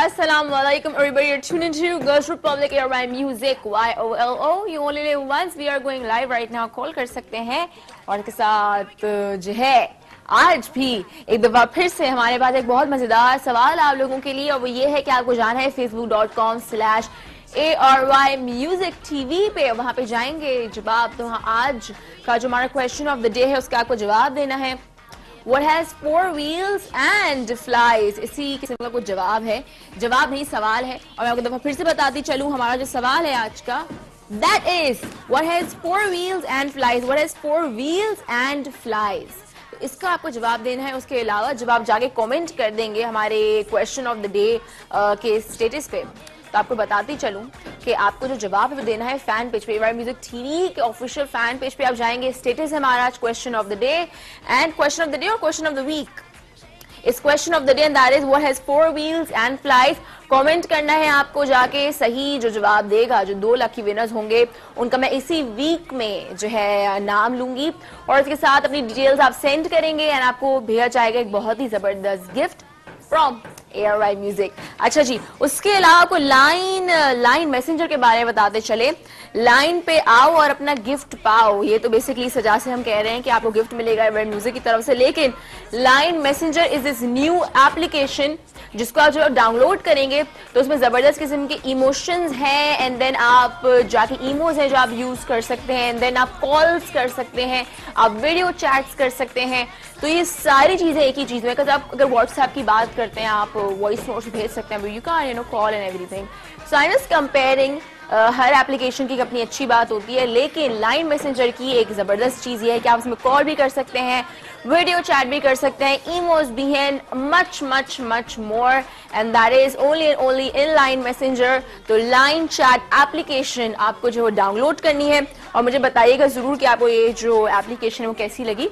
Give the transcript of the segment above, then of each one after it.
Assalamu alaikum everybody, you're tuned into Girls Republic ARY Musik YOLO. You only live once. We are going live right now. Call कर सकते हैं और इसके साथ जो है आज भी एक दफा फिर से हमारे पास एक बहुत मजेदार सवाल आप लोगों के लिए, और वो ये है कि आपको जाना है facebook.com/ARY Music TV पे। वहां पे जाएंगे जवाब, तो वहाँ आज का जो हमारा क्वेश्चन ऑफ द डे है उसका आपको जवाब देना है। What has 4 wheels and flies? इसी किस्म का कुछ जवाब है, जवाब नहीं सवाल है। और मैं आपको दफा फिर से बताती चलूं, हमारा जो सवाल है आज का, that is what has 4 wheels and flies? What has 4 wheels and flies? तो इसका आपको जवाब देना है। उसके अलावा जवाब जाके कमेंट कर देंगे हमारे क्वेश्चन ऑफ द डे के स्टेटस पे। तो आपको बताती चलूं कि आपको जो जवाब है वो देना है फैन पेज पे, ARY म्यूजिक टीवी के ऑफिशियल फैन पेज पे आप जाएंगे। स्टेटस है हमारा आज question of the day and question of the day और क्वेश्चन ऑफ द वीक। इस question of the day and that is what has 4 wheels and flies. Comment करना है आपको जाके। सही जो जवाब देगा, जो 2 लकी विनर्स होंगे, उनका मैं इसी वीक में जो है नाम लूंगी और इसके साथ अपनी डिटेल्स आप सेंड करेंगे एंड आपको भेजा जाएगा एक बहुत ही जबरदस्त गिफ्ट फ्रॉम ARY म्यूजिक। अच्छा जी, उसके अलावा को लाइन मैसेंजर के बारे में बताते चले। लाइन पे आओ और अपना गिफ्ट पाओ, ये तो बेसिकली सजा से हम कह रहे हैं कि आपको गिफ्ट मिलेगा ARY म्यूजिक की तरफ से। लेकिन line messenger is this new application जिसको आप जो डाउनलोड करेंगे तो उसमें जबरदस्त किस्म के इमोशंस हैं एंड देन आप जाके इमोज है जो आप यूज कर सकते हैं एंड देन आप कॉल्स कर सकते हैं, आप वीडियो चैट्स कर सकते हैं। तो ये सारी चीजें एक ही चीज में, आप अगर व्हाट्सएप की बात करते हैं आप वॉइस नोट्स भेज सकते हैं, you can call and everything. So I am just comparing, हर एप्लीकेशन की अपनी अच्छी बात होती है, लेकिन लाइन मैसेंजर की एक जबरदस्त चीज ये है कि आप उसमें कॉल भी कर सकते हैं, वीडियो चैट भी कर सकते हैं, इमोज भी हैं, much much much more, and that is only in line messenger. तो लाइन चैट एप्लीकेशन आपको जो डाउनलोड करनी है और मुझे बताइएगा जरूर कि आपको ये जो एप्लीकेशन है वो कैसी लगी।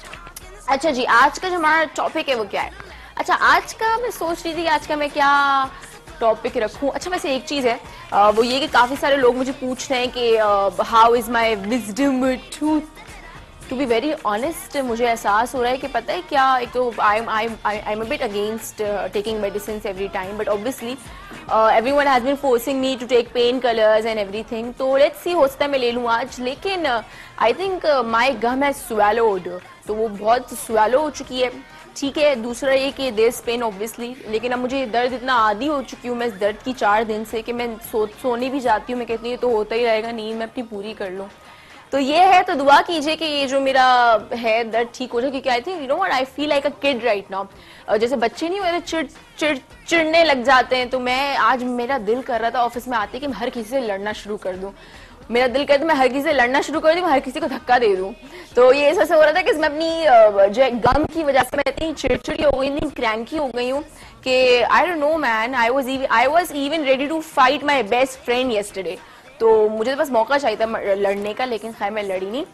अच्छा जी, आज का जो हमारा टॉपिक है वो क्या है? अच्छा, आज का मैं सोच रही थी कि आज का मैं क्या टॉपिक रखूं। अच्छा, वैसे एक चीज है वो ये कि काफी सारे लोग मुझे पूछ रहे हैं कि how is my wisdom tooth. To be very honest, मुझे एहसास हो रहा है कि पता है क्या, एक तो I am a bit against taking medicine every time, but obviously everyone has been forcing me to take pain killers and everything. तो लेट्स सी, हो सकता है मैं ले लूं आज, लेकिन I think my gum has swallowed, तो वो बहुत स्वेलो हो चुकी है। ठीक है, दूसरा ये कि देयर पेन ऑब्वियसली, लेकिन अब मुझे दर्द इतना आदी हो चुकी हूँ मैं इस दर्द की 4 दिन से कि मैं सोने भी जाती हूँ, मैं कहती हूँ तो होता ही रहेगा, नींद मैं अपनी पूरी कर लूँ। तो ये है, तो दुआ कीजिए कि ये जो मेरा है दर्द ठीक हो जाए, क्योंकि I think you know what, I feel like a kid right now. जैसे बच्चे नहीं होते चिढ़ने लग जाते हैं, तो मैं आज मेरा दिल कर रहा था ऑफिस में आते कि मैं हर किसी से लड़ना शुरू कर दूं। मेरा दिल कहता मैं हर किसी से लड़ना शुरू कर दूं, हर किसी को धक्का दे दूं। तो ये ऐसा हो रहा था कि मैं अपनी जो गम की वजह से मैं इतनी चिड़चिड़ी हो गई, इतनी क्रैंकी हो गई हूँ कि I don't know man, I was even ready to fight my best friend yesterday. तो मुझे तो बस मौका चाहिए था लड़ने का, लेकिन खैर मैं लड़ी नहीं।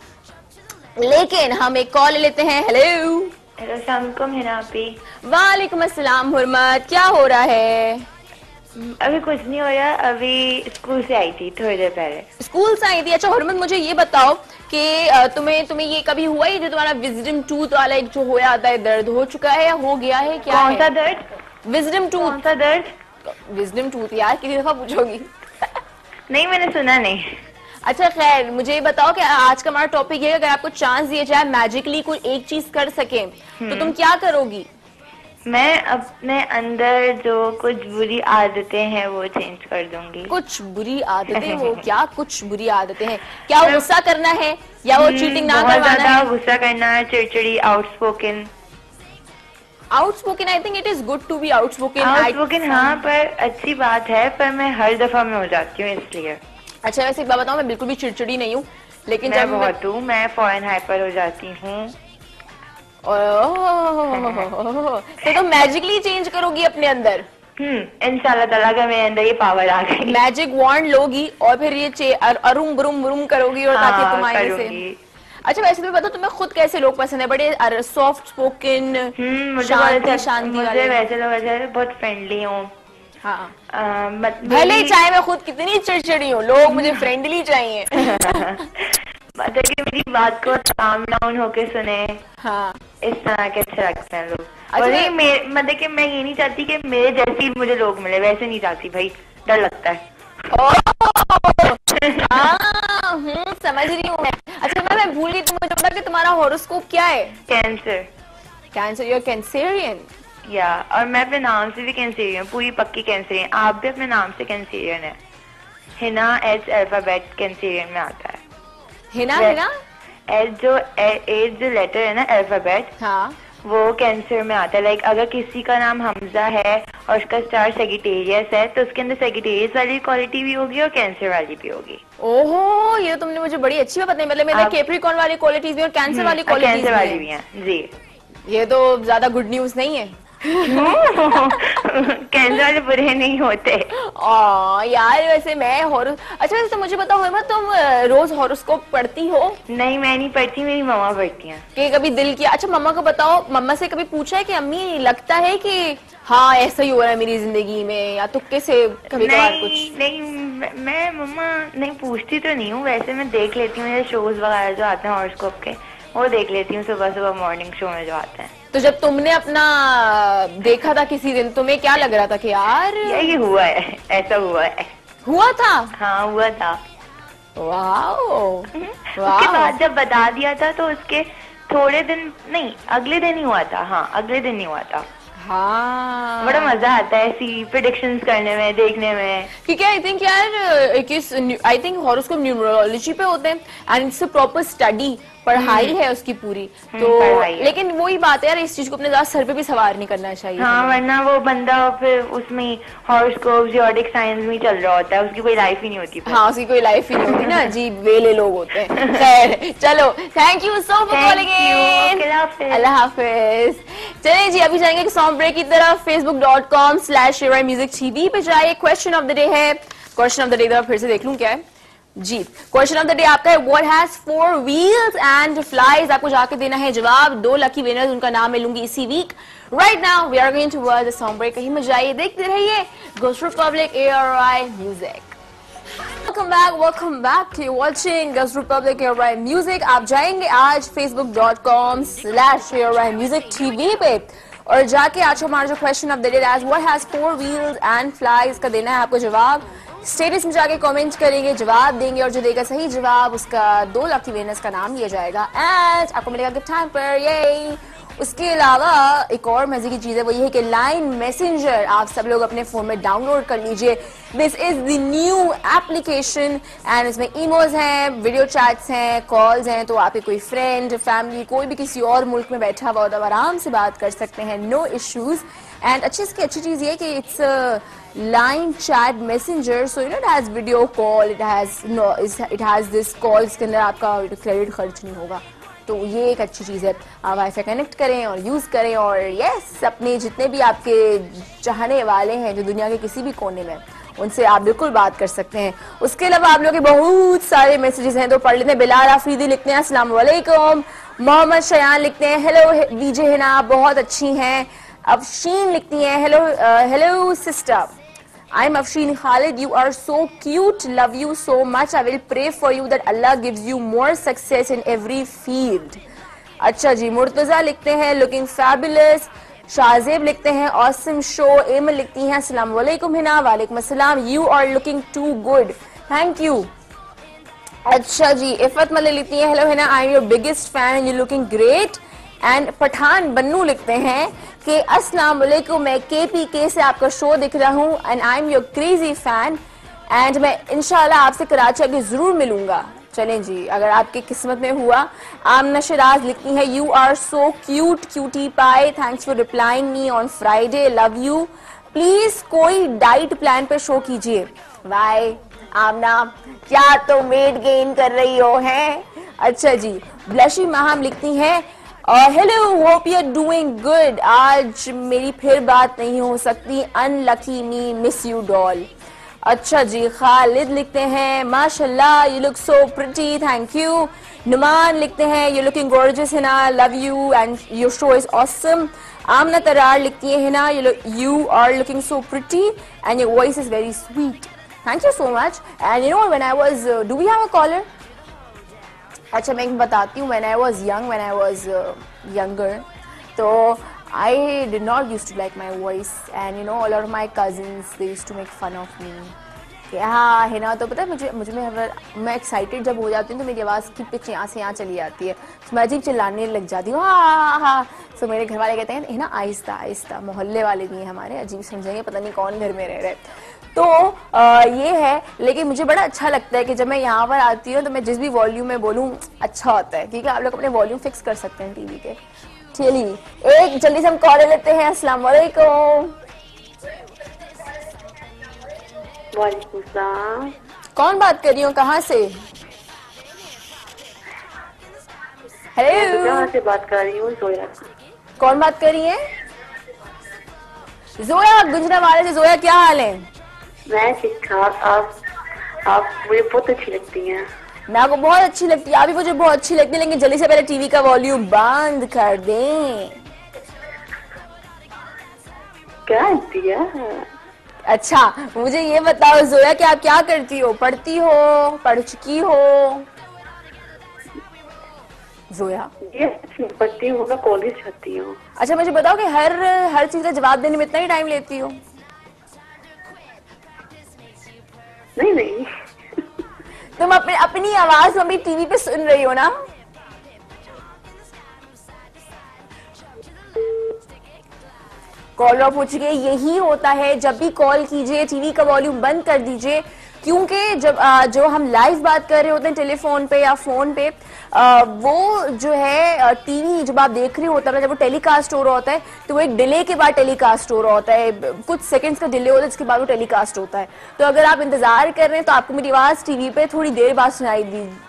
लेकिन हम एक कॉल लेते हैं। हेलो, अस्सलाम वालेकुम हिना आपी। वालेकुम अस्सलाम हुर्मत, क्या हो रहा है? अभी कुछ नहीं हो रहा, अभी स्कूल से आई थी थोड़ी देर पहले। स्कूल से आई थी? अच्छा हुर्मत, मुझे ये बताओ कि तुम्हें ये कभी हुआ ही जो तुम्हारा विजडम टूथ वाला एक जो हो जाता है, दर्द हो चुका है या हो गया है? क्या कौन सा दर्द? Wisdom tooth. कौन सा दर्द? विजडम टूथ यार, कितनी दफा पूछोगी? नहीं, मैंने सुना नहीं। अच्छा खैर, मुझे ये बताओ कि आज का हमारा टॉपिक है, अगर आपको चांस दिया जाए मैजिकली कोई एक चीज कर सके तो तुम क्या करोगी? मैं अपने अंदर जो कुछ बुरी आदतें हैं वो चेंज कर दूंगी। कुछ बुरी आदतें? वो क्या कुछ बुरी आदतें हैं? क्या वो गुस्सा करना है या वो चीटिंग ना करवाना है? गुस्सा करना, चिड़चिड़ी, outspoken. Outspoken, I think it is good to be outspoken. Outspoken हाँ, पर अच्छी बात है, पर मैं हर दफा में हो जाती हूँ इसलिए। अच्छा, वैसे एक बात बताऊँ, मैं बिल्कुल भी चिड़चिड़ी नहीं हूँ, लेकिन मैं बहुत हूँ, मैं फौरन हाइपर हो जाती हूँ। तो तुम मैजिकली चेंज करोगी अपने अंदर? इंशाल्लाह ताला का मेरे अंदर ये पावर आ गई। मैजिक वॉन्ड लोगी और फिर ये अरुम बुरुम बुरुम करोगी और ताकि तुम्हारे से। अच्छा, वैसे तुम्हें पता तुम्हें खुद कैसे लोग पसंद है? बड़े सॉफ्ट स्पोकन, शांति वाले? वैसे लोग बहुत फ्रेंडली हूँ। हाँ, भले चाहे मैं खुद कितनी चिड़चिड़ी हूँ, लोग मुझे फ्रेंडली चाहिए। मतलब कि मेरी बात को काम डाउन होके सुने, हाँ इस तरह के अच्छे लगते हैं लोग। अच्छा, और नहीं मतलब कि मैं ये नहीं चाहती कि मेरे जैसी मुझे लोग मिले, वैसे नहीं चाहती भाई, डर लगता है। समझ रही हूँ मैं। अच्छा मैं भूल गई, तुम मुझे बता कि तुम्हारा हॉरोस्कोप क्या है? Cancer. Cancer, you are cancerian. या और मैं अपने नाम से भी कैंसेरियन, पूरी पक्की कैंसेरियन। आप भी अपने नाम से कैंसेरियन है। हिना एच अल्फाबेट कैंसेरियन में आता है। हिना एच जो लेटर है ना अल्फाबेट, हाँ वो कैंसर में आता है। लाइक अगर किसी का नाम हमजा है और उसका स्टार सेगिटेरियस है, तो उसके अंदर सेगिटेरियस वाली क्वालिटी भी होगी और कैंसर वाली भी होगी। ओहो, ये तुमने मुझे बड़ी अच्छी बात बताई। मतलब मेरे कैप्रिकॉर्न वाली क्वालिटीज भी और कैंसर वाली क्वालिटीज भी हैं जी। ये तो ज्यादा गुड न्यूज नहीं है। कैंसर वाले बुरे नहीं होते। यार वैसे मैं अच्छा वैसे तो मुझे बताओ हिमा, तुम रोज हॉरोस्कोप पढ़ती हो? नहीं मैं नहीं पढ़ती, मेरी मम्मा पढ़ती हैं। कि कभी दिल किया? अच्छा मम्मा को बताओ, मम्मा से कभी पूछा है कि अम्मी लगता है कि हाँ ऐसा ही हो रहा है मेरी जिंदगी में, या तुक्के से कभी कभार कुछ? नहीं मैं मम्मा नहीं पूछती तो नहीं हूँ, वैसे मैं देख लेती हूँ। मेरे शोज वगैरह जो आते हैं हॉरोस्कोप के, वो देख लेती हूँ सुबह सुबह मॉर्निंग शो में जो आते हैं। तो जब तुमने अपना देखा था किसी दिन, तुम्हें क्या लग रहा था कि यार ये हुआ है, ऐसा हुआ है? हुआ था? हाँ हुआ था। उसके बाद जब बता दिया था तो उसके थोड़े दिन नहीं, अगले दिन ही हुआ था। हाँ अगले दिन ही हुआ था। हाँ बड़ा मजा आता है ऐसी प्रेडिक्शंस करने में, देखने में। क्योंकि आई थिंक यार आई थिंक हॉरोस्कोप न्यूमरोलॉजी पे होते हैं and it's a proper study, पढ़ाई है उसकी पूरी। तो लेकिन वही बात है यार, इस चीज को अपने ज्यादा सर पे भी सवार नहीं करना चाहिए। हाँ वरना वो बंदा फिर उसमें हॉरोस्कोप ज़ोडिक साइंस में चल रहा होता है, उसकी कोई लाइफ ही नहीं होती। हाँ उसकी कोई लाइफ ही नहीं होती ना जी, वेले लोग होते हैं। खैर चलो, thank you so for calling in. अल्लाह हाफिज। चलिए जी अभी जाएंगे सॉन्ग ब्रेक की तरफ। facebook.com/ARY Music TV पे जाइए। क्वेश्चन ऑफ द डे है, क्वेश्चन ऑफ द डे फिर से देख लूं क्या है जी। क्वेश्चन ऑफ द डे आपका है, what has 4 wheels and flies? आपको जाके देना है जवाब। 2 लकी विनर्स, उनका नाम मैं लूंगी इसी week. Right now we are going towards the song break. कहीं मत जाइए, देखते रहिए ghost republic ARY music. Welcome back to watching Ghost Republic ARY Music। आप जाएंगे आज facebook.com/ARY Music TV पे और जाके आज हमारा जो क्वेश्चन ऑफ द डे है, what has 4 wheels and flies का देना है आपको जवाब। स्टेटस में जाके कमेंट करेंगे, जवाब देंगे और जो देगा सही जवाब उसका 2 लकी विनर्स का नाम लिया जाएगा एंड आपको मिलेगा गिफ्ट हैम्पर। ये उसके अलावा एक और मजे की चीज है, वो ये है कि लाइन मैसेंजर आप सब लोग अपने फोन में डाउनलोड कर लीजिए। This is the new application and इसमें इमोज हैं, वीडियो चैट्स हैं, कॉल्स हैं, तो आपके कोई फ्रेंड फैमिली कोई भी किसी और मुल्क में बैठा हुआ तो आराम से बात कर सकते हैं, नो इश्यूज। एंड अच्छी चीज ये कि it's line chat messenger, so you know it has video call, it has this call, इसके अंदर आपका क्रेडिट खर्च नहीं होगा, तो ये एक अच्छी चीज है। आप वाईफाई कनेक्ट करें और यूज करें और यस अपने जितने भी आपके चाहने वाले हैं जो दुनिया के किसी भी कोने में, उनसे आप बिल्कुल बात कर सकते हैं। उसके अलावा आप लोग के बहुत सारे मैसेजेस हैं तो पढ़ लेते हैं। बिलाल आफरीदी लिखते हैं अस्सलाम वालेकुम। मोहम्मद शयान लिखते हैं हेलो वीजे हिना आप बहुत अच्छी हैं। अफशीन लिखती हैं hello sister, I'm Afshin Khalid. You are so cute. Love you so much. I will pray for you that Allah gives you more success in every field. अच्छा जी। मुर्तजा लिखते हैं looking fabulous. शाहजेब लिखते हैं awesome show. एमल लिखती हैं अस्सलाम वालेकुम हिना। वालेकुम अस्सलाम। You are looking too good. Thank you. अच्छा जी। इफ़त मलिक लिखती हैं hello Hina I am your biggest fan and you looking great. And Pathan Bannu लिखते हैं कि अस्सलाम वालेकुम, मैं KPK से आपका शो दिख रहा हूँ and I am your crazy fan and मैं इंशाल्लाह आपसे कराची आके जरूर मिलूंगा। चलें जी अगर आपकी किस्मत में हुआ। आमना शराज लिखती है you are so cute cutie pie, thanks for replying me on Friday, love you. Please कोई डाइट प्लान पे शो कीजिए। वाई आमना क्या तो वेट गेन कर रही हो हैं? अच्छा जी। ब्लशी माहम लिखती हैं hello hope you are doing good, आज मेरी फिर बात नहीं हो सकती, unlucky me, miss you doll. अच्छा जी। खालिद लिखते हैं माशाल्लाह you look so pretty, thank you. Numan लिखते हैं you looking gorgeous Hina, love you and your show is awesome. Amna Tarar लिखती है Hina you are looking so pretty and your voice is very sweet, thank you so much. And you know when I was do we have a caller? अच्छा मैं बताती हूँ, when I was younger, तो I did not used to like my voice, and you know a lot of my cousins they used to make fun of me. हाँ हिना, तो पता है मुझे मैं एक्साइटेड जब हो जाती हूँ तो मेरी आवाज़ की पिच यहाँ से यहाँ चली जाती है, तो मैं अजीब चिल्लाने लग जाती हूँ हाँ हाँ। तो मेरे घर वाले कहते हैं हिना आहिस्ता आहिस्ता, मोहल्ले वाले भी हैं हमारे, अजीब समझेंगे पता नहीं कौन घर में रह रहे। तो ये है, लेकिन मुझे बड़ा अच्छा लगता है कि जब मैं यहाँ पर आती हूँ तो मैं जिस भी वॉल्यूम में बोलूँ अच्छा होता है, क्योंकि आप लोग अपने वॉल्यूम फिक्स कर सकते हैं टीवी के। चलिए एक जल्दी से हम कॉल ले लेते हैं। अस्सलाम वालेकुम। वालेकुम सलाम। कौन बात कर रही हो, कहाँ से? हेलो, कहाँ से बात कर रही हूँ? जोया। कौन बात कर रही है? जोया गुजरावाले से। जोया क्या हाल है? मैं ठीक ठाक। आप मुझे बहुत अच्छी लगती हैं। मैं आपको बहुत अच्छी लगती है, आप भी मुझे बहुत अच्छी लगती है, लेकिन जल्दी से पहले टीवी का वॉल्यूम बंद कर दें। क्या दिया? अच्छा मुझे ये बताओ जोया कि आप क्या करती हो, पढ़ती हो, पढ़ चुकी हो? जोया ये पढ़ती हूँ, मैं कॉलेज जाती हूँ। अच्छा मुझे बताओ कि हर चीज का जवाब देने में इतना ही टाइम लेती हो? नहीं तुम अपनी आवाज अभी टीवी पे सुन रही हो ना? कॉल ड्रॉप हो चुकी है। यही होता है, जब भी कॉल कीजिए टीवी का वॉल्यूम बंद कर दीजिए, क्योंकि जब जो हम लाइव बात कर रहे होते हैं टेलीफोन पे या फोन पे, वो जो है टीवी जब आप देख रहे होता है, जब वो टेलीकास्ट हो रहा होता है तो वो एक डिले के बाद टेलीकास्ट हो रहा होता है, कुछ सेकंड्स का डिले होता है, जिसके बाद वो टेलीकास्ट होता है। तो अगर आप इंतजार कर रहे हैं तो आपको मेरी आवाज टीवी पे थोड़ी देर बाद सुनाई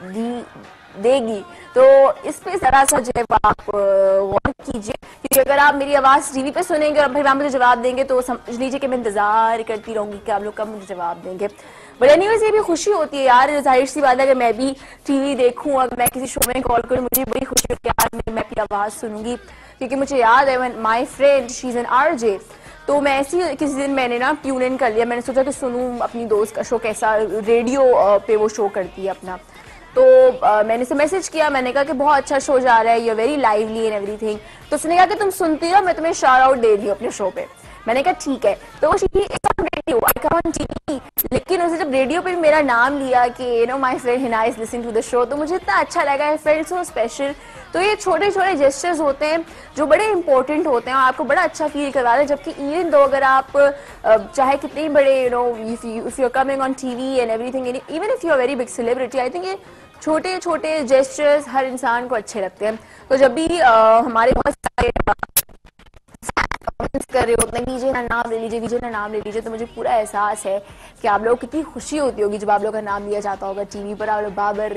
देगी, तो इस पे जरा सा जो है आप गौर कीजिए, क्योंकि अगर आप मेरी आवाज टीवी पे सुनेंगे और फिर आप मुझे जवाब देंगे तो समझ लीजिए कि मैं इंतजार करती रहूंगी कि आप लोग कब मुझे जवाब देंगे। बट एनीवेज ये भी खुशी होती है यार, जाहिर सी बात है, अगर मैं भी टीवी देखूं, अगर मैं किसी शो में कॉल करूं, मुझे बड़ी खुशी होती है यार, मैं अपनी आवाज सुनूंगी, क्योंकि मुझे याद है my friend she is an RJ, तो मैं ऐसी किसी दिन मैंने ना ट्यून इन कर लिया, मैंने सोचा कि सुनूं अपनी दोस्त का शो कैसा रेडियो पे वो शो करती है अपना। तो मैंने उसे मैसेज किया, मैंने कहा कि बहुत अच्छा शो जा रहा है, you very lively and everything. तो उसने कहा कि तुम सुनती हो, मैं तुम्हें शाउट आउट दे रही हूँ अपने शो पे। मैंने कहा ठीक है। तो वो radio I come on TV, लेकिन उसे जब रेडियो पे मेरा नाम लिया कि you know my friend Hina is listening to the show, तो मुझे इतना अच्छा लगा, आई फेल्ट सो स्पेशल। तो ये छोटे छोटे जेस्चर्स होते हैं जो बड़े इंपॉर्टेंट होते हैं और आपको बड़ा अच्छा फील करवा रहे हैं। जबकि इवन दो अगर आप चाहे कितने बड़े you know if you are coming on TV and everything, even if you are very big celebrity, I think ये छोटे छोटे जेस्चर्स हर इंसान को अच्छे लगते हैं। तो जब भी हमारे बहुत सारे कमेंट्स कर रहे होते हैं विजय ना नाम ले लीजिए, विजय ना नाम ले लीजिए, तो मुझे पूरा एहसास है कि आप लोग कितनी खुशी होती होगी जब आप लोग का नाम लिया जाता होगा टीवी पर। आप लोग Babar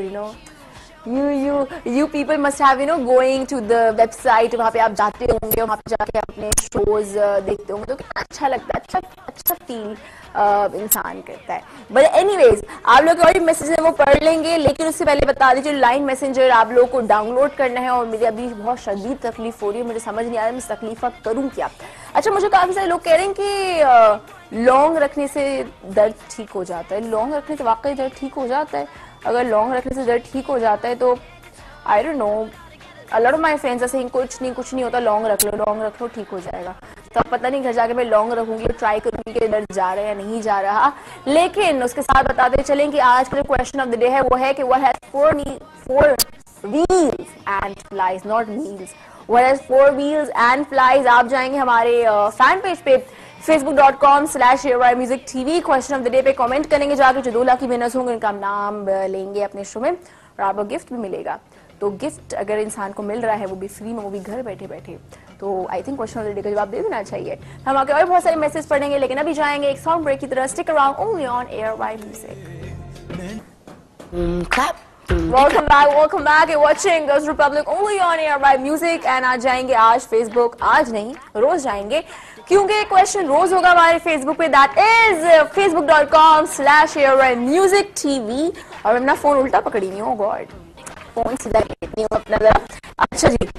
you people must have going to the website, वहाँ पे आप जाते होंगे, वहाँ पे जाके अपने शोज देखते होंगे, तो कितना अच्छा लगता है, अच्छा फील इंसान करता है। बट एनीवेज आप लोग और मैसेज है वो पढ़ लेंगे, लेकिन उससे पहले बता दीजिए लाइन मैसेंजर आप लोगों को डाउनलोड करना है, और मुझे अभी बहुत शदीद तकलीफ हो रही है, मुझे समझ नहीं आ रहा है मैं इस तकलीफ का करूँ क्या। अच्छा मुझे काफी सारे लोग कह रहे हैं कि लौंग रखने से दर्द ठीक हो जाता है। लौंग रखने से वाकई दर्द ठीक हो जाता है? अगर लौंग रखने से दर्द ठीक हो जाता है तो I don't know, a lot of my friends are saying कुछ नहीं होता, लौंग रख लो ठीक हो जाएगा। तो अब पता नहीं घर जाके मैं लौंग रखूंगी और ट्राई करूंगी कि दर्द जा रहा है या नहीं जा रहा। लेकिन उसके साथ बताते चलें कि आज का क्वेश्चन ऑफ द डे है वो है कि what has four wheels and flies, not wheels, what has four wheels and flies. आप जाएंगे हमारे फैन पेज पे facebook.com/ARY Music TV, question of the day पे कमेंट करेंगे जाकर, जो 2 लाख की विनर्स होंगे उनका नाम लेंगे अपने शो में और आपको गिफ्ट भी मिलेगा। तो गिफ्ट अगर इंसान को मिल रहा है वो भी फ्री में, वो भी घर बैठे बैठे, तो I think question of the day का जवाब दे देना चाहिए। हम आगे और बहुत सारे मैसेज पढ़ेंगे, लेकिन अभी जाएंगे एक सॉन्ग ब्रेक की तरह। Stick around only on ARY Music। Welcome back and watching Girls Republic only on ARY Music। and आज जाएंगे, आज फेसबुक, आज नहीं रोज जाएंगे, क्योंकि क्वेश्चन रोज होगा हमारे फेसबुक पे, that is facebook.com/ARY Music TV। और मैं अपना फोन उल्टा पकड़ी नहीं हूँ, गॉड फोन सीधा लेती हूँ अपना जरा। अच्छा जी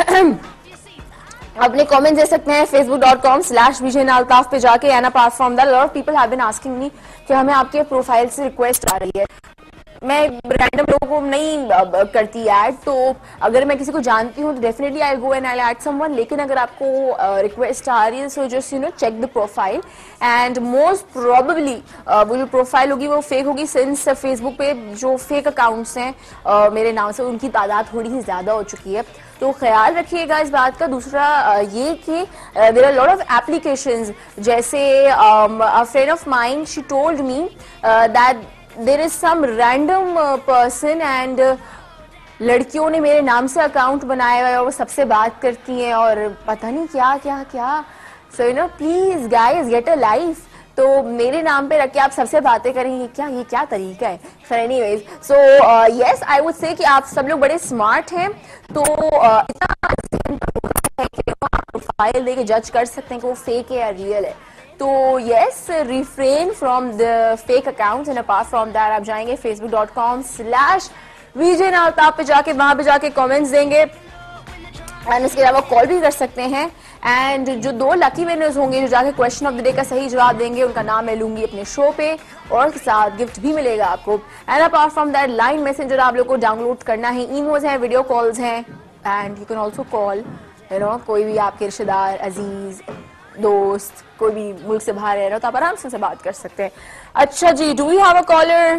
अपने कमेंट दे सकते हैं facebook.com/विजयनाल्ताफ पे जाके। And apart from that, lot of people have been asking me कि हमें आपके प्रोफाइल से रिक्वेस्ट आ रही है। मैं रैंडम लोगों को नहीं करती ऐड, तो अगर मैं किसी को जानती हूँ तो definitely I go and I add someone. लेकिन अगर आपको रिक्वेस्ट आ रही है so just check the profile, and most probably वो जो प्रोफाइल होगी वो फेक होगी, सिंस फेसबुक पे जो फेक अकाउंट्स हैं मेरे नाम से उनकी तादाद थोड़ी सी ज्यादा हो चुकी है, तो ख्याल रखिएगा इस बात का। दूसरा ये कि there are lot of applications, जैसे a friend of mine she told me that there is some random person and लड़कियों ने मेरे नाम से अकाउंट बनाया हुआ है और वो सबसे बात करती हैं और पता नहीं क्या क्या क्या। So please guys get a life. तो मेरे नाम पे रख के आप सबसे बातें करेंगे क्या, ये क्या तरीका है? So anyways, so yes I would say कि आप सब लोग बड़े स्मार्ट हैं, तो इतना है कि आप प्रोफाइल देके जज कर सकते हैं कि वो फेक है या रियल है। तो yes, refrain from the fake accounts, and apart from that आप जाएंगे facebook.com/VJ पे जाके वहां पे जाके कमेंट्स देंगे, एंड इसके अलावा कॉल भी कर सकते हैं। एंड जो 2 लकी विनर्स होंगे जो जाके क्वेश्चन ऑफ द डे का सही जवाब देंगे, उनका नाम मैं लूंगी अपने शो पे और के साथ गिफ्ट भी मिलेगा आपको। And apart from that line messenger आप लोग को डाउनलोड करना है, ईमोज हैं, वीडियो कॉल्स हैं, and you can also call कोई भी आपके रिश्तेदार, अजीज, दोस्त, कोई भी मुल्क से बाहर रह रहा हो तो आप आराम से बात कर सकते हैं। अच्छा जी, do we have a caller?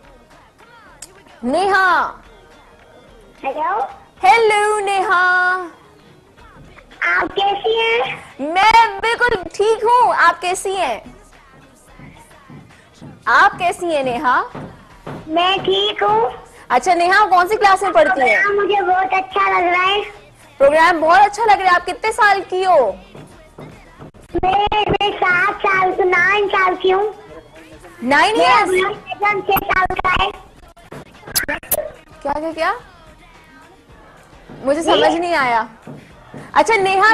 Neha. Hello. Hello Neha, आप कैसी हैं? मैं बिल्कुल ठीक हूँ, आप कैसी हैं? आप कैसी हैं नेहा? मैं ठीक हूँ। अच्छा नेहा, कौन सी क्लास में पढ़ती हैं? मुझे बहुत अच्छा लग रहा है। प्रोग्राम बहुत अच्छा लग रहा है। आप कितने साल की हो? मैं 7 साल की, 9 साल की हूँ। 9 years? 6 साल का है। क्या क्या क्या? मुझे समझ नहीं आया। अच्छा नेहा,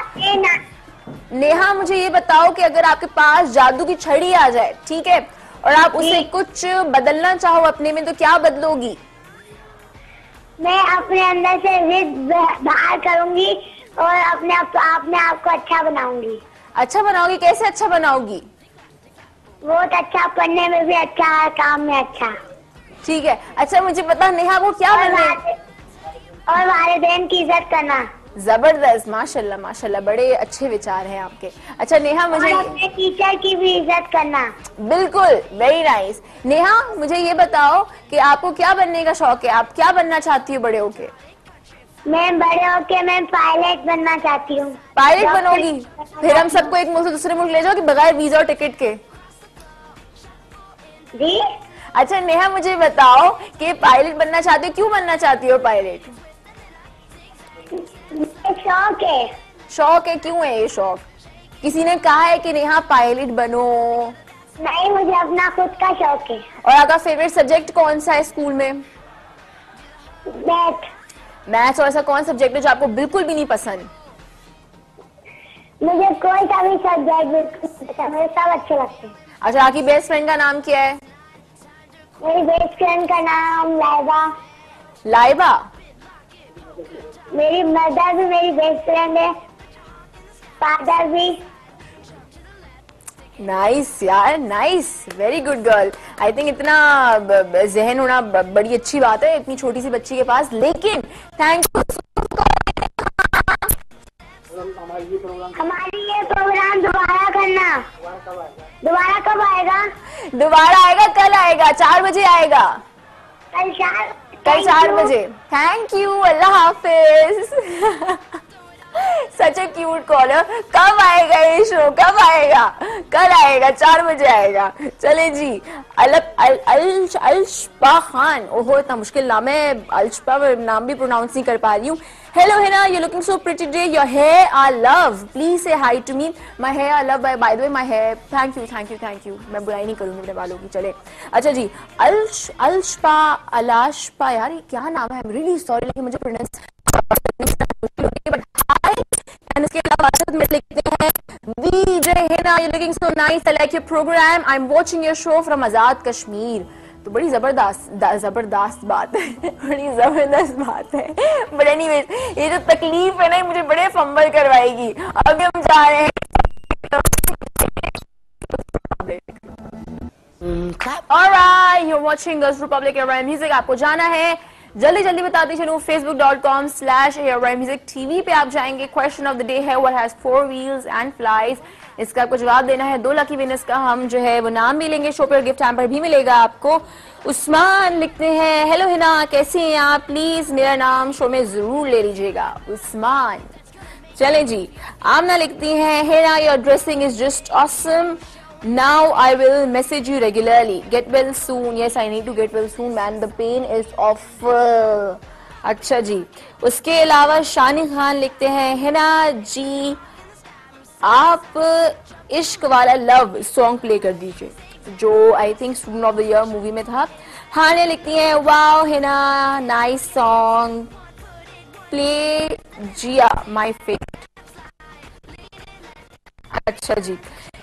नेहा मुझे ये बताओ कि अगर आपके पास जादू की छड़ी आ जाए, ठीक है, और आप उसे कुछ बदलना चाहो अपने में, तो क्या बदलोगी? मैं अपने अंदर से जिद बाहर करूंगी और अपने आप को अच्छा बनाऊंगी। अच्छा बनाओगी? कैसे अच्छा बनाओगी? बहुत अच्छा, पढ़ने में भी अच्छा, काम में अच्छा। ठीक है। अच्छा मुझे पता नेहा वो क्या बनने? और वालिदैन की इज्जत करना। जबरदस्त, माशाल्लाह माशाल्लाह, बड़े अच्छे विचार हैं आपके। अच्छा नेहा मुझे अपने टीचर की भी इज्जत करना। बिल्कुल, वेरी नाइस। नेहा मुझे ये बताओ कि आपको क्या बनने का शौक है? आप क्या बनना चाहती हो बड़े होके? मैं बड़े होके मैं पायलट बनना चाहती हूँ। पायलट बनोगी? फिर हम सबको एक मुल्क से दूसरे मुल्क ले जाओगी बगैर वीजा और टिकट के? जी। अच्छा नेहा मुझे बताओ कि पायलट बनना चाहती हो, क्यों बनना चाहती हो पायलट? शौक है। शौक है? क्यों है ये शौक? किसी ने कहा है कि नेहा पायलट बनो? नहीं, मुझे अपना खुद का शौक है। और आपका फेवरेट सब्जेक्ट कौन सा है स्कूल में? मैथ। मैथ्स। और ऐसा कौन सब्जेक्ट है जो आपको बिल्कुल भी नहीं पसंद? मुझे कोई सा भी सब्जेक्ट बिल्कुल पसंद, मुझे सब अच्छे लगते हैं। अच्छा, आपकी बेस्ट फ्रेंड का नाम क्या है? मेरी बेस्ट फ्रेंड का नाम लाइबा। लाइबा? मेरी मदर भी मेरी बेस्ट फ्रेंड है, फादर भी। नाइस यार, nice, very good girl. I think इतना जहन होना बड़ी अच्छी बात है इतनी छोटी सी बच्ची के पास। लेकिन थैंक यू। हमारी ये प्रोग्राम दोबारा करना। दोबारा कब आएगा? दोबारा आएगा, कल आएगा, 4 बजे आएगा। कल 4 बजे। थैंक यू, अल्लाह हाफिज। Such a cute caller. कब आएगा ये शो? कब आएगा? कल आएगा, 4 बजे आएगा। चले जी। अलशपा खान, ओहो इतना मुश्किल नाम है, अलशपा नाम भी प्रोनाउंस नहीं कर पा रही हूँ। Hello Hina, you're looking so pretty today. Your hair I love. Please say hi to me. My hair I love. By the way, my hair. Thank you. मैं बुराई नहीं करूंगी अपने बालों की। चले। अच्छा जी, अलाशपा यार ये क्या नाम है? I'm really sorry लेकिन मुझे प्रोनाउंस बट हाय। एंड इसके अलावा में लिखते हैं VJ Hina, you're looking so nice. I like your program. I'm watching your show from आजाद कश्मीर। तो बड़ी जबरदस्त बात है। बड़ी जबरदस्त बात है। बट एनीवेज, ये जो तकलीफ है ना मुझे बड़े फंबल करवाएगी। अभी हम जा रहे हैं। Alright, you're watching Girls Republic ARY Music। आपको जाना है, जल्दी जल्दी बताती चलूं, facebook.com/ARY Music TV पे आप जाएंगे। क्वेश्चन ऑफ द डे है what has 4 wheels and flies। इसका आपको जवाब देना है। 2 लकी विनर्स का हम जो है वो नाम भी लेंगे, शो पर गिफ्ट हैम्पर भी मिलेगा आपको। उस्मान लिखते हैं, हेलो हिना कैसी हैं आप, प्लीज मेरा नाम शो में जरूर ले लीजिएगा। उस्मान। चलें जी, आमना लिखती हैं, Hina your dressing is just awesome, now I will message you regularly, get well soon। yes I need to get well soon man, the pain is awful। अच्छा जी, उसके अलावा शानी खान लिखते हैं, हिना जी आप इश्क वाला लव सॉन्ग प्ले कर दीजिए, जो I think student of the year movie में था। हाने लिखती हैं, wow Hina nice song, play Jiya my favourite. अच्छा जी,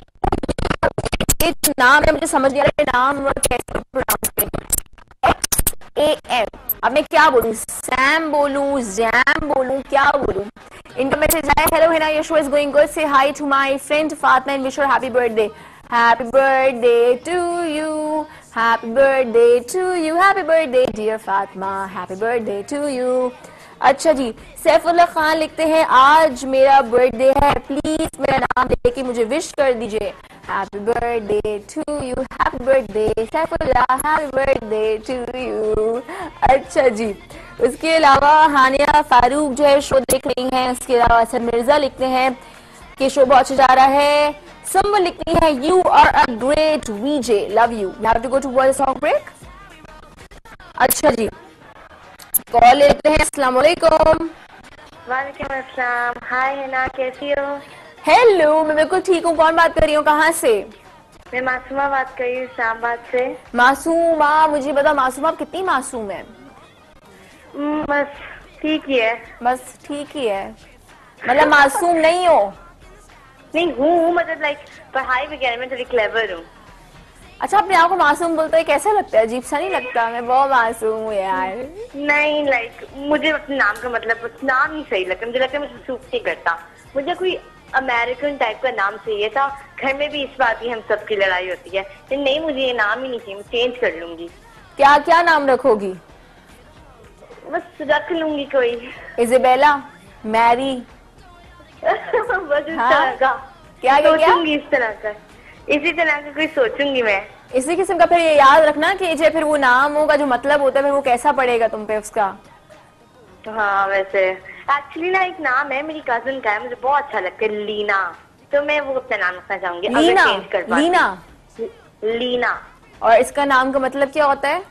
नाम है, मुझे समझ नहीं आ रहा नाम कैसे प्रोनाउंस करेंगे। XAM। अब मैं क्या बोलूं, सैम बोलूं, जैम बोलूं, क्या बोलूं। इनका मैसेज आया, hello Hina your show is going good, say hi to my friend Fatima and wish her happy birthday. Happy birthday to you, happy birthday to you, happy birthday dear Fatima, happy birthday to you. अच्छा जी, सैफुल्लाह खान लिखते हैं, आज मेरा birthday है, please मेरा नाम लेके मुझे विश कर दीजिए। Happy birthday to you, happy birthday Saifullah, happy birthday to you. अच्छा जी, उसके अलावा हानिया फारूक जो है शो देख रही हैं। उसके अलावा असर मिर्जा लिखते हैं कि शो बहुत अच्छा जा रहा है। संबल लिखती है, you are a great VJ, love you, you have to go to voice song break. अच्छा जी, कॉल लेते हैं। अस्सलाम वालेकुम। वालेकुम अस्सलाम। हाय हिना कैसी हो? हेलो, मैं बिल्कुल ठीक हूँ। कौन बात कर रही हूँ, कहाँ से? मैं मासूमा बात कर रही हूँ इस्लामाबाद से। मासूमा, मुझे बता मासूमा आप कितनी मासूम है? बस ठीक ही है। बस ठीक ही है, मतलब मासूम नहीं हो? नहीं हूँ, मतलब लाइक पढ़ाई वगैरह में थोड़ी क्लेवर हूँ। अच्छा, अपने आप को मासूम बोलते हैं, कैसा लगता है? अजीब सा नहीं लगता? मैं बहुत मासूम हूँ यार। नहीं लाइक मुझे अपने नाम का मतलब नाम नहीं सही लगता, मुझे लगता है मुझे सूट नहीं करता, मुझे कोई अमेरिकन टाइप का नाम चाहिए था। घर में भी इस बात की हम सबकी लड़ाई होती है, तो नहीं मुझे ये नाम ही नहीं चाहिए, मैं चेंज कर लूंगी। क्या क्या नाम रखोगी? बस रख लूंगी कोई, इजेबेला, मैरी, बस इस तरह का क्या सोचूंगी, इस तरह का, इसी तरह का कोई सोचूंगी मैं, इसी किस्म का। फिर ये याद रखना कि जो फिर वो नाम होगा जो मतलब होता है, फिर वो कैसा पड़ेगा तुम पे उसका। हाँ वैसे एक्चुअली ना एक नाम है मेरी कजिन का है, मुझे बहुत अच्छा लगता है, लीना, तो मैं वो अपना नाम रखना चाहूंगी। लीना? अगर चेंज कर पाती। लीना लीना। और इसका नाम का मतलब क्या होता है?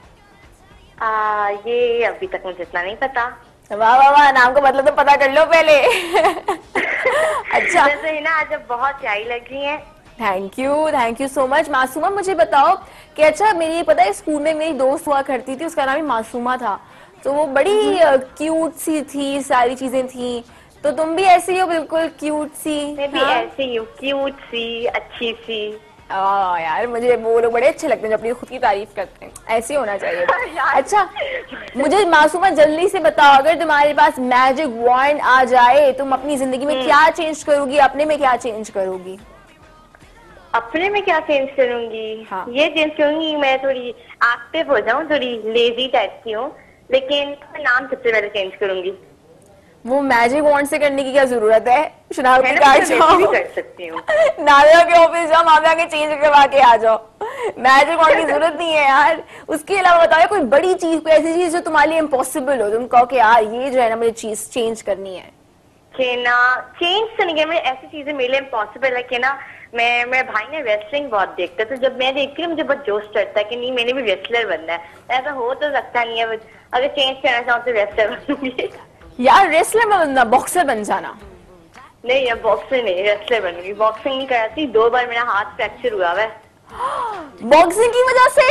ये अभी तक मुझे इतना नहीं पता। वाह वाह वाह, नाम का मतलब तो पता कर लो पहले। अच्छा, वैसे है ना आज अब बहुत प्यारी लग रही है। Thank you so much. Masooma मुझे बताओ कि अच्छा, मेरी पता है स्कूल में मेरी दोस्त हुआ करती थी, उसका नाम ही मासूमा था, तो वो बड़ी क्यूट सी थी, सारी चीजें थी, तो तुम भी ऐसी हो बिल्कुल क्यूट सी? मैं भी ऐसी ही हूँ, क्यूट सी, अच्छी सी। यार मुझे वो लोग बड़े अच्छे लगते हैं जो अपनी खुद की तारीफ करते हैं, ऐसे होना चाहिए। अच्छा, मुझे मासूमा जल्दी से बताओ, अगर तुम्हारे पास मैजिक वॉन्ड आ जाए, तुम अपनी जिंदगी में क्या चेंज करोगी, अपने में क्या चेंज करोगी? अपने में क्या चेंज करूंगी? हाँ। ये चेंज करूंगी मैं थोड़ी एक्टिव हो जाऊं, थोड़ी लेजी टाइप की हूँ, लेकिन मैं नाम सबसे पहले चेंज करूंगी। वो मैजिक वॉन्ड से करने की क्या जरूरत है? शनाख्ती कार्ड भी कर सकती हूँ। नादिया के ऑफिस जाओ, वहां पे आके चेंज करवा के आ जाओ, मैजिक वॉन्ड की जरूरत नहीं है यार। उसके अलावा बताओ कोई बड़ी चीज, कोई ऐसी चीज जो तुम्हारे लिए इम्पॉसिबल हो, तुम कहो कि यार ये जो है ना मुझे चीज चेंज करनी है। चेंज तो नहीं, मेरे ऐसी चीजें मेरे लिए इम्पॉसिबल है कि ना, मैं मेरे भाई ने रेसलिंग बहुत देखता है, तो जब मैं देखती हूँ मुझे बहुत जोश चढ़ता है कि नहीं मैंने भी रेसलर बनना है। ऐसा हो तो सकता नहीं है, अगर चेंज करना चाहूँ तो रेसलर बनूंगी। यार रेसलर बनना, बॉक्सर बन जाना? नहीं यार बॉक्सर नहीं, रेसलर बनूंगी। बॉक्सिंग नहीं कराती, 2 बार मेरा हाथ फ्रैक्चर हुआ है। बॉक्सिंग की वजह से?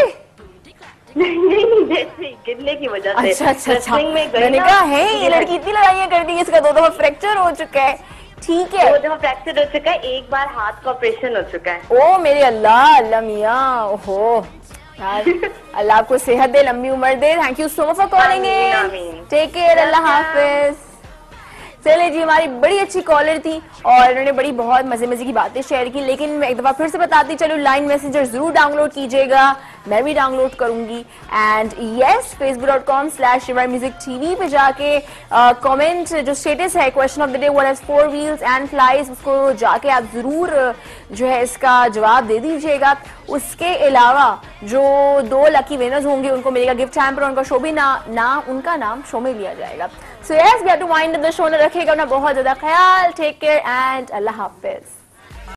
नहीं, गिरने की वजह से। अच्छा। मैंने कहा है ये लड़की इतनी लड़ाइयाँ करती है, इसका 2 दफा फ्रैक्चर हो चुका है। ठीक है, 2 दफा फ्रैक्चर हो चुका है, 1 बार हाथ का ऑपरेशन हो चुका है। ओ मेरे अल्लाह, अल्लाह मियाँ, ओहो यार, अल्लाह आपको सेहत दे, लंबी उम्र दे। Thank you so much for calling in, take care, अल्लाह हाफिज। चले जी, हमारी बड़ी अच्छी कॉलर थी और उन्होंने बड़ी बहुत मजे की बातें शेयर की, लेकिन मैं एक दफा फिर से बताती चलो, लाइन मैसेंजर जरूर डाउनलोड कीजिएगा। मैं भी डाउनलोड करूंगी। एंड यस, facebook.com/ARYMusicTV पे जाके कमेंट जो स्टेटस है question of the day what has 4 wheels and flies, उसको जाके आप जरूर जो है इसका जवाब दे दीजिएगा। उसके अलावा जो 2 लकी विनर्स होंगे उनको मिलेगा गिफ्ट हैम्पर, उनका शो भी उनका नाम शो में लिया जाएगा। So yes, we have to wind up the show. रखिएगा अपना बहुत ज्यादा ख्याल, टेक केयर एंड अल्लाह हाफिज।